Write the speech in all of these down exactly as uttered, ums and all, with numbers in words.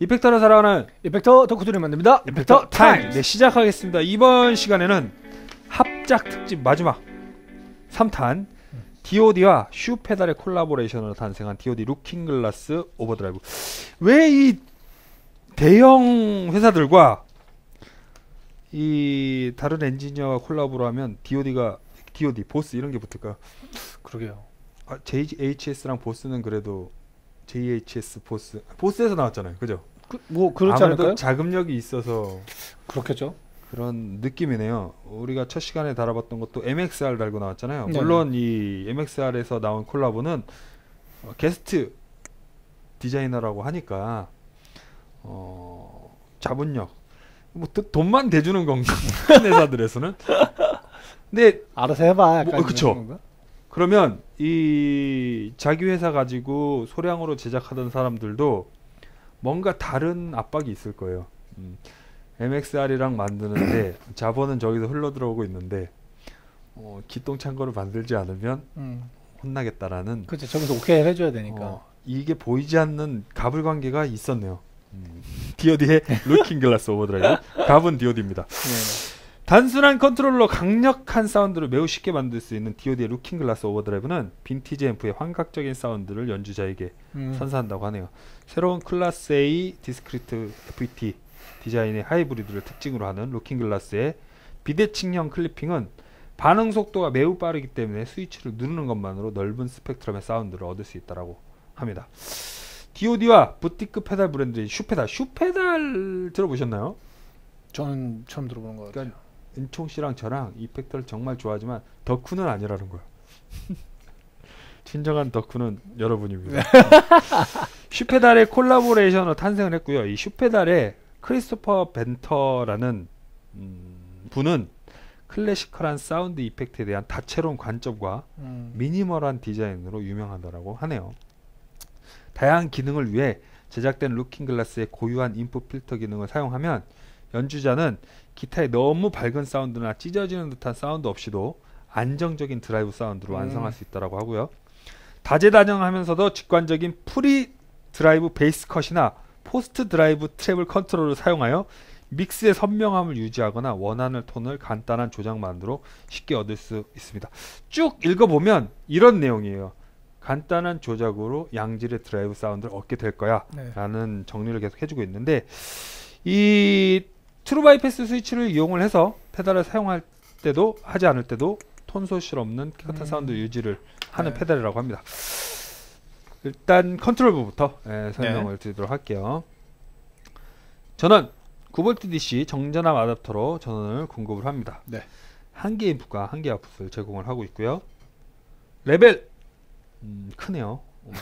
이펙터를 사랑하는 이펙터 덕후들이 만듭니다. 이펙터 타임. 네, 시작하겠습니다. 이번 시간에는 합작 특집 마지막 삼 탄 디오디와 슈페달의 콜라보레이션으로 탄생한 디오디 루킹글라스 오버드라이브. 왜 이 대형 회사들과 이 다른 엔지니어와 콜라보를 하면 디오디가 디오디 보스 이런 게 붙을까요? 그러게요. 아, 제이에이치에스랑 보스는 그래도 제이에이치에스 보스 보스에서 나왔잖아요, 그죠? 그, 뭐 그렇지 아무래도 않을까요? 자금력이 있어서 그렇겠죠. 그런 느낌이네요. 우리가 첫 시간에 다뤄봤던 것도 엠엑스알 달고 나왔잖아요. 네네. 물론 이 엠엑스알에서 나온 콜라보는 어, 게스트 디자이너라고 하니까 어, 자본력 뭐 도, 돈만 대주는 건가? 큰 회사들에서는. 근데 알아서 해봐. 약간 뭐, 그쵸. 건가? 그러면 이 자기 회사 가지고 소량으로 제작하던 사람들도 뭔가 다른 압박이 있을 거예요. 음. 엠엑스알이랑 만드는데 자본은 저기서 흘러 들어오고 있는데 어, 기똥찬 거를 만들지 않으면 음. 혼나겠다라는. 그렇죠. 저기서 오케이 해줘야 되니까. 어, 이게 보이지 않는 갑을 관계가 있었네요. 음. 디오디의 루킹 글라스 오버드라이브. 갑은 디오디입니다. 네. 단순한 컨트롤러 강력한 사운드를 매우 쉽게 만들 수 있는 디오디의 루킹 글라스 오버드라이브는 빈티지 앰프의 환각적인 사운드를 연주자에게 음. 선사한다고 하네요. 새로운 클래스 A 디스크리트 에프이티 디자인의 하이브리드를 특징으로 하는 루킹 글라스의 비대칭형 클리핑은 반응 속도가 매우 빠르기 때문에 스위치를 누르는 것만으로 넓은 스펙트럼의 사운드를 얻을 수 있다고 합니다. 디오디와 부티크 페달 브랜드인 슈페달, 슈페달 들어보셨나요? 저는 처음 들어보는 것 같아요. 그러니까 은총 씨랑 저랑 이펙터를 정말 좋아하지만 덕후는 아니라는 거야. 진정한 덕후는 여러분입니다. 슈페달의 콜라보레이션으로 탄생을 했고요. 이 슈페달의 크리스토퍼 벤터라는 음, 분은 클래시컬한 사운드 이펙트에 대한 다채로운 관점과 음. 미니멀한 디자인으로 유명하다고 하네요. 다양한 기능을 위해 제작된 루킹 글라스의 고유한 인풋 필터 기능을 사용하면 연주자는 기타의 너무 밝은 사운드나 찢어지는 듯한 사운드 없이도 안정적인 드라이브 사운드로 음. 완성할 수 있다고 하고요. 다재다능하면서도 직관적인 프리 드라이브 베이스 컷이나 포스트 드라이브 트래블 컨트롤을 사용하여 믹스의 선명함을 유지하거나 원하는 톤을 간단한 조작만으로 쉽게 얻을 수 있습니다. 쭉 읽어보면 이런 내용이에요. 간단한 조작으로 양질의 드라이브 사운드를 얻게 될 거야 네. 라는 정리를 계속 해주고 있는데, 이 트루바이패스 스위치를 이용을 해서 페달을 사용할 때도 하지 않을 때도 톤 소실 없는 깨끗한 음. 사운드 유지를 하는 네. 페달이라고 합니다. 일단 컨트롤부부터 예, 설명을 네. 드리도록 할게요. 전원 구 볼트 디씨 정전압 아답터로 전원을 공급을 합니다. 네. 한 개 인풋과 한 개 아웃풋을 제공을 하고 있고요. 레벨 음, 크네요. 음,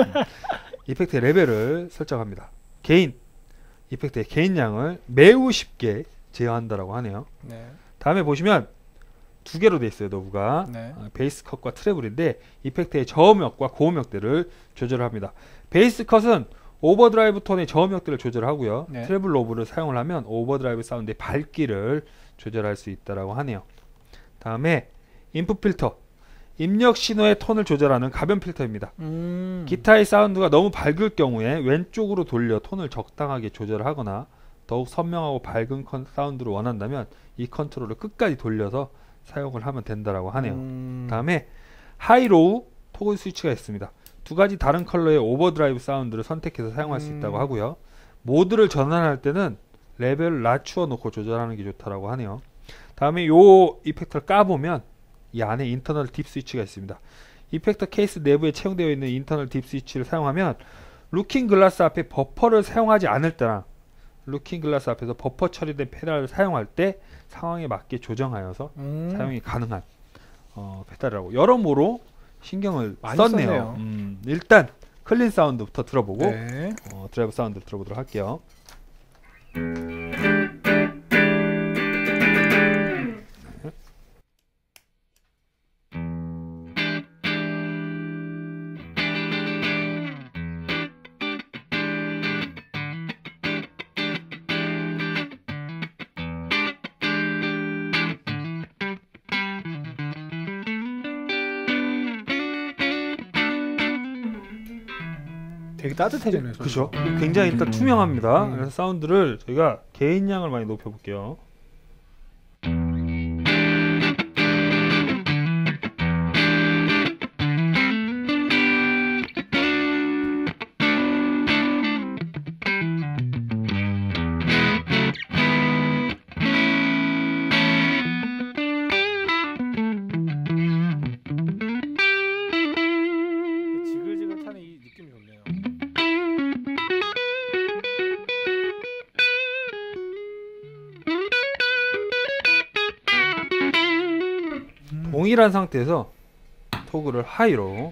이펙트의 레벨을 설정합니다. 게인 이펙트의 게인량을 매우 쉽게 제어한다라고 하네요. 네. 다음에 보시면 두 개로 되어 있어요. 노브가 네. 어, 베이스 컷과 트래블인데 이펙트의 저음역과 고음역대를 조절합니다. 베이스 컷은 오버드라이브 톤의 저음역대를 조절하고요. 네. 트래블 노브를 사용을 하면 오버드라이브 사운드의 밝기를 조절할 수 있다라고 하네요. 다음에 인풋 필터, 입력 신호의 톤을 조절하는 가변 필터입니다. 음. 기타의 사운드가 너무 밝을 경우에 왼쪽으로 돌려 톤을 적당하게 조절하거나 더욱 선명하고 밝은 컨, 사운드를 원한다면 이 컨트롤을 끝까지 돌려서 사용을 하면 된다라고 하네요. 음. 다음에 하이로우 토글 스위치가 있습니다. 두 가지 다른 컬러의 오버드라이브 사운드를 선택해서 사용할 수 음. 있다고 하고요. 모드를 전환할 때는 레벨을 낮추어 놓고 조절하는 게 좋다라고 하네요. 다음에 요 이펙터를 까보면 이 안에 인터널 딥 스위치가 있습니다. 이펙터 케이스 내부에 채용되어 있는 인터널 딥 스위치를 사용하면 루킹 글라스 앞에 버퍼를 사용하지 않을 때랑 루킹 글라스 앞에서 버퍼 처리된 페달을 사용할 때 상황에 맞게 조정하여서 음. 사용이 가능한 어, 페달이라고 여러모로 신경을 많이 썼네요. 썼네요. 음, 일단 클린 사운드부터 들어보고 네. 어, 드라이브 사운드 들어보도록 할게요. 되게 따뜻해지네요. 그렇죠. 굉장히 일단 투명합니다. 음. 그래서 사운드를 저희가 개인량을 많이 높여볼게요. 지글지글 타는 이 느낌이 좋네요. 동일한 상태에서 토그를 하이로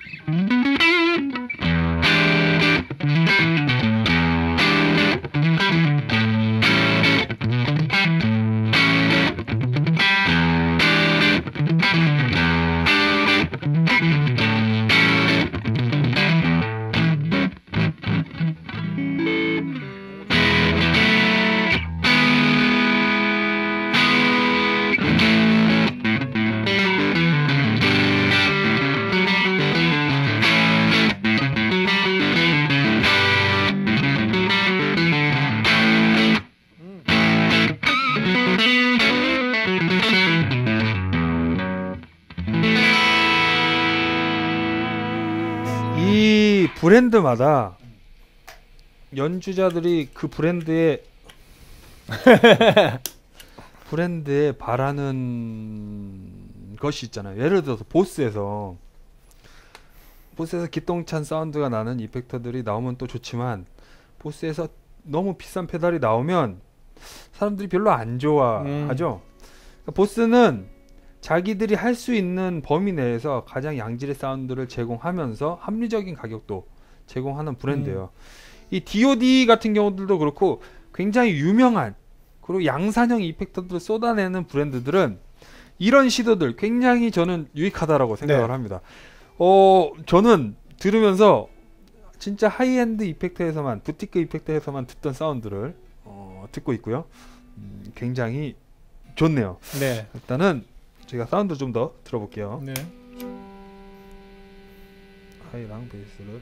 이 브랜드마다 연주자들이 그 브랜드의 브랜드에 바라는 것이 있잖아요. 예를 들어서 보스에서 보스에서 기똥찬 사운드가 나는 이펙터들이 나오면 또 좋지만 보스에서 너무 비싼 페달이 나오면 사람들이 별로 안 좋아하죠. 그러니까 보스는 자기들이 할 수 있는 범위 내에서 가장 양질의 사운드를 제공하면서 합리적인 가격도 제공하는 브랜드예요. 이 디오디 같은 경우들도 그렇고 굉장히 유명한 그리고 양산형 이펙터들을 쏟아내는 브랜드들은 이런 시도들 굉장히 저는 유익하다라고 생각을 네. 합니다. 어 저는 들으면서 진짜 하이엔드 이펙터에서만 부티크 이펙터에서만 듣던 사운드를 어, 듣고 있고요. 음, 굉장히 좋네요. 네. 일단은 제가 사운드 좀 더 들어볼게요. 네. 하이랑 베이스를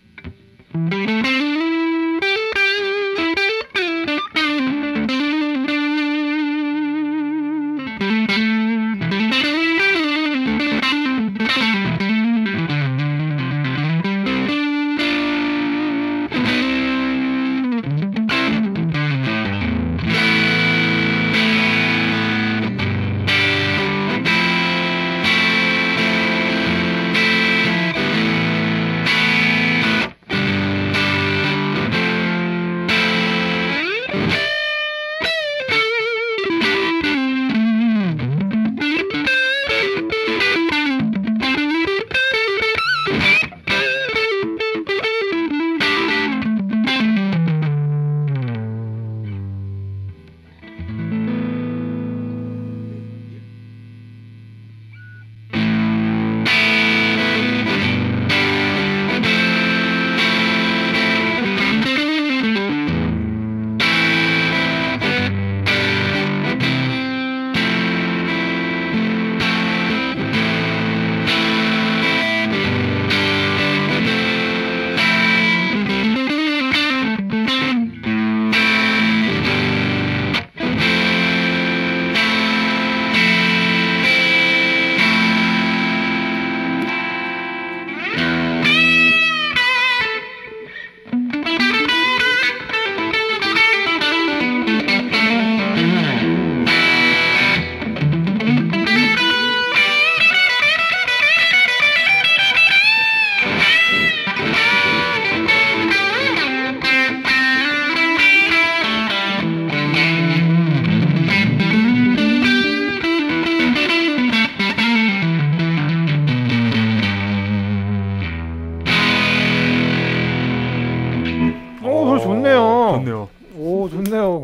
좋네요. 오, 좋네요.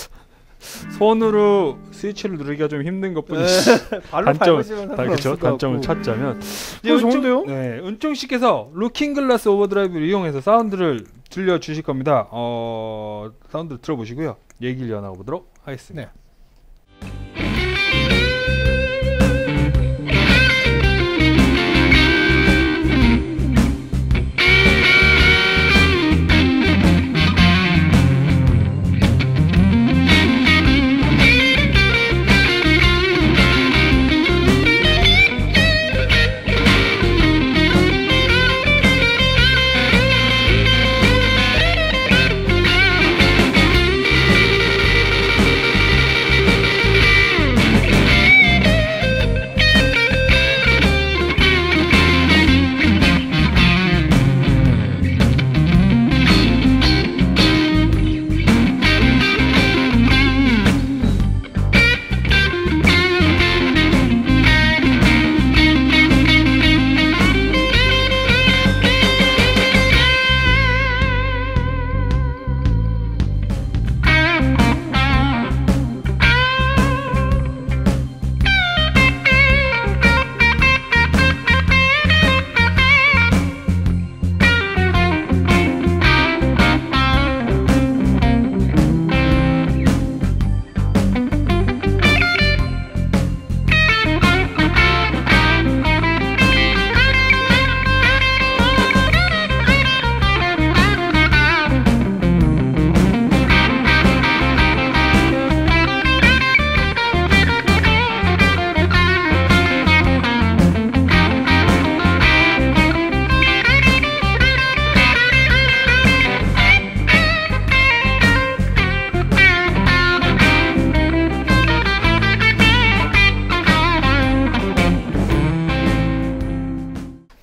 손으로 스위치를 누르기가 좀 힘든 것뿐이 발로 단점, 밟으시면 다, 상관없을 그쵸, 것 단점을 같고. 찾자면 어, 좋은데요? 네, 은총 씨께서 루킹 글라스 오버드라이브를 이용해서 사운드를 들려주실 겁니다. 어, 사운드를 들어보시고요. 얘기를 이어나가 보도록 하겠습니다. 네.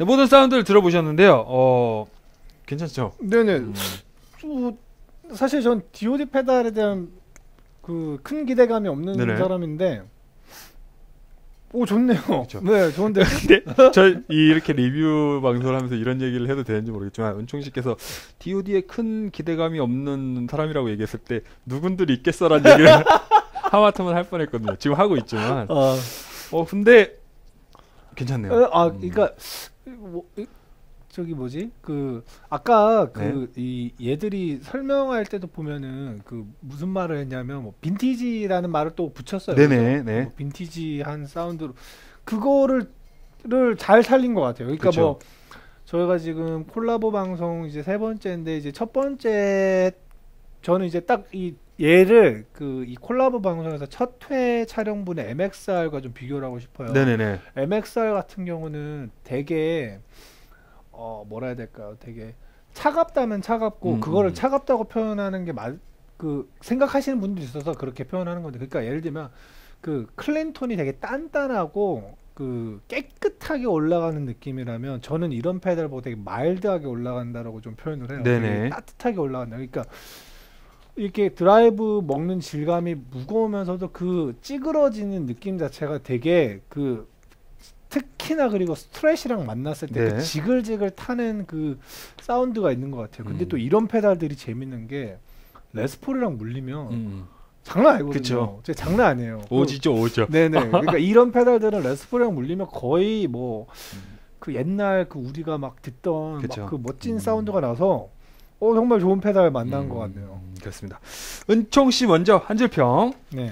모든 사운드를 들어보셨는데요. 어, 괜찮죠? 네네. 음. 또 사실 전 디오디 페달에 대한 그 큰 기대감이 없는 네네. 사람인데, 오 좋네요. 그렇죠. 네, 좋은데. 근데 저 이렇게 리뷰 방송을 하면서 이런 얘기를 해도 되는지 모르겠지만 은총 씨께서 디오디에 큰 기대감이 없는 사람이라고 얘기했을 때 누군들 있겠어라는 얘기를 하마터면 할 뻔했거든요. 지금 하고 있지만 아, 어 근데 괜찮네요. 어, 아, 음. 그러니까 뭐, 이- 저기 뭐지? 그 아까 네. 그 이 얘들이 설명할 때도 보면은 그 무슨 말을 했냐면 뭐 빈티지라는 말을 또 붙였어요. 네네, 그죠? 네. 뭐 빈티지한 사운드로 그거를 를 잘 살린 것 같아요. 그러니까 그쵸. 뭐 저희가 지금 콜라보 방송 이제 세 번째인데 이제 첫 번째 저는 이제 딱 이 얘를 그 이 콜라보 방송에서 첫 회 촬영분의 엠엑스알과 좀 비교를 하고 싶어요. 네네네. 엠엑스알 같은 경우는 되게 어 뭐라 해야 될까요? 되게 차갑다면 차갑고 음, 그거를 음. 차갑다고 표현하는 게 맞 그 생각하시는 분들이 있어서 그렇게 표현하는 건데, 그러니까 예를 들면 그 클린톤이 되게 단단하고 그 깨끗하게 올라가는 느낌이라면 저는 이런 페달보다 되게 마일드하게 올라간다라고 좀 표현을 해요. 네네. 되게 따뜻하게 올라간다. 그러니까 이렇게 드라이브 먹는 질감이 무거우면서도 그 찌그러지는 느낌 자체가 되게 그 특히나 그리고 스트레시랑 만났을 때 그 네. 지글지글 타는 그 사운드가 있는 것 같아요. 근데 음. 또 이런 페달들이 재밌는 게 레스폴이랑 물리면 음. 장난 아니거든요. 그쵸. 진짜 장난 아니에요. 오지죠, 오죠. 그, 네네. 그러니까 이런 페달들은 레스폴이랑 물리면 거의 뭐 그 옛날 그 우리가 막 듣던 그쵸. 막 그 멋진 음. 사운드가 나서 어 정말 좋은 페달 만난 음, 것 같네요. 그렇습니다. 은총 씨 먼저 한 줄 평. 네.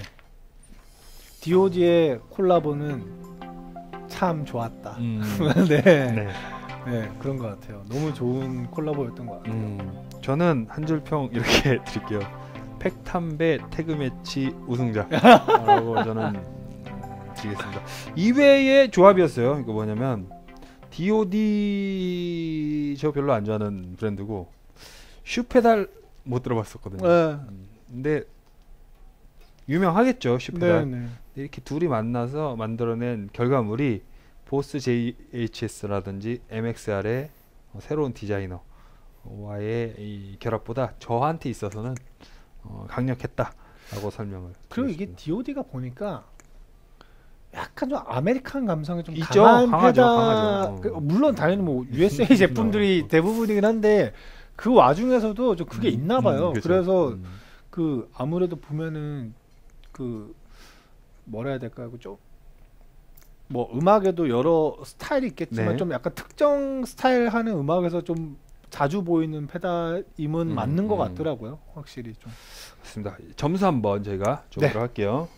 디오디의 콜라보는 참 좋았다. 음. 네. 네. 네, 그런 것 같아요. 너무 좋은 콜라보였던 것 같아요. 음, 저는 한 줄 평 이렇게 드릴게요. 팩탐배 태그매치 우승자라고 저는 드리겠습니다. 이외의 조합이었어요. 이거 뭐냐면 디오디 저 별로 안 좋아하는 브랜드고 슈페달 못 들어봤었거든요. 네. 음, 근데 유명하겠죠, 네, 슈페달. 네. 이렇게 둘이 만나서 만들어낸 결과물이 보스 제이에이치에스라든지 엠엑스알의 새로운 디자이너와의 이 결합보다 저한테 있어서는 어, 강력했다라고 설명을 그리고 이게 드리겠습니다. 디오디가 보니까 약간 좀 아메리칸 감성이 좀 있죠. 강한 강하죠, 페달. 강하죠. 그, 물론 당연히 뭐 유에스에이 제품들이 어. 대부분이긴 한데 그 와중에서도 좀 그게 음, 있나 봐요. 음, 그죠. 그래서 음, 그 아무래도 보면은 그 뭐라 해야 될까요? 좀 뭐 음악에도 여러 스타일이 있겠지만 네. 좀 약간 특정 스타일 하는 음악에서 좀 자주 보이는 페달임은 음, 맞는 것 음. 같더라고요. 확실히 좀. 맞습니다. 점수 한번 저희가 네. 쪽으로 할게요.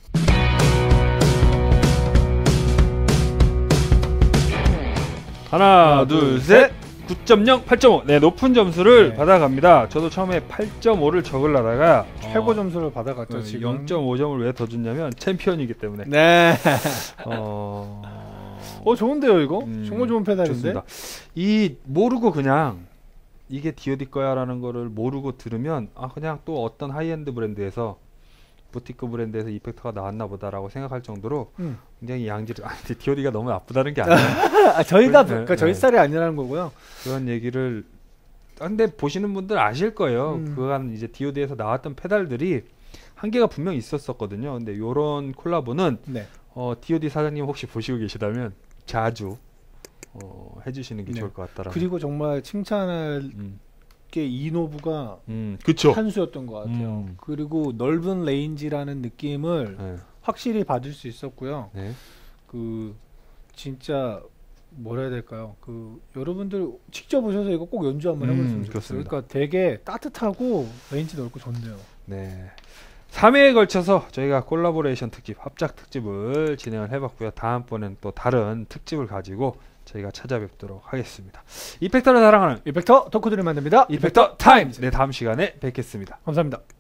하나, 하나, 둘, 둘, 셋. 구 점 영, 팔 점 오. 네, 높은 점수를 네. 받아갑니다. 저도 처음에 팔 점 오를 적으려다가 최고 어, 점수를 받아갔죠. 지금. 영 점 오 점을 왜 더 줬냐면 챔피언이기 때문에. 네. 어, 어 좋은데요 이거? 음, 정말 좋은 페달인데. 좋습니다. 이 모르고 그냥 이게 디오디 거야라는 거를 모르고 들으면 아 그냥 또 어떤 하이엔드 브랜드에서 부티크 브랜드에서 이펙터가 나왔나 보다라고 생각할 정도로 음. 굉장히 양질 아 근데 디오디가 너무 나쁘다는 게 아니라 아, 저희가 네, 그러니까 네. 저희 스타일이 아니라는 거고요. 그런 얘기를 아, 근데 보시는 분들 아실 거예요. 음. 그간 이제 디오디에서 나왔던 페달들이 한계가 분명히 있었었거든요. 근데 요런 콜라보는 네. 어, 디오디 사장님 혹시 보시고 계시다면 자주 어, 해주시는 게 네. 좋을 것 같다라는. 그리고 정말 칭찬할 음, 게 이노브가 음, 그쵸. 한 수였던 것 같아요. 음. 그리고 넓은 레인지라는 느낌을 네, 확실히 받을 수 있었고요. 네. 그 진짜 뭐라 해야 될까요? 그 여러분들 직접 오셔서 이거 꼭 연주 한번 음, 해보셨으면 좋겠어요. 그렇습니다. 그러니까 되게 따뜻하고 레인지 넓고 좋네요. 네. 삼 회에 걸쳐서 저희가 콜라보레이션 특집, 합작 특집을 진행을 해봤고요. 다음번엔 또 다른 특집을 가지고 저희가 찾아뵙도록 하겠습니다. 이펙터를 사랑하는 이펙터 덕후들을 만듭니다. 이펙터 타임즈. 네, 다음 시간에 뵙겠습니다. 감사합니다.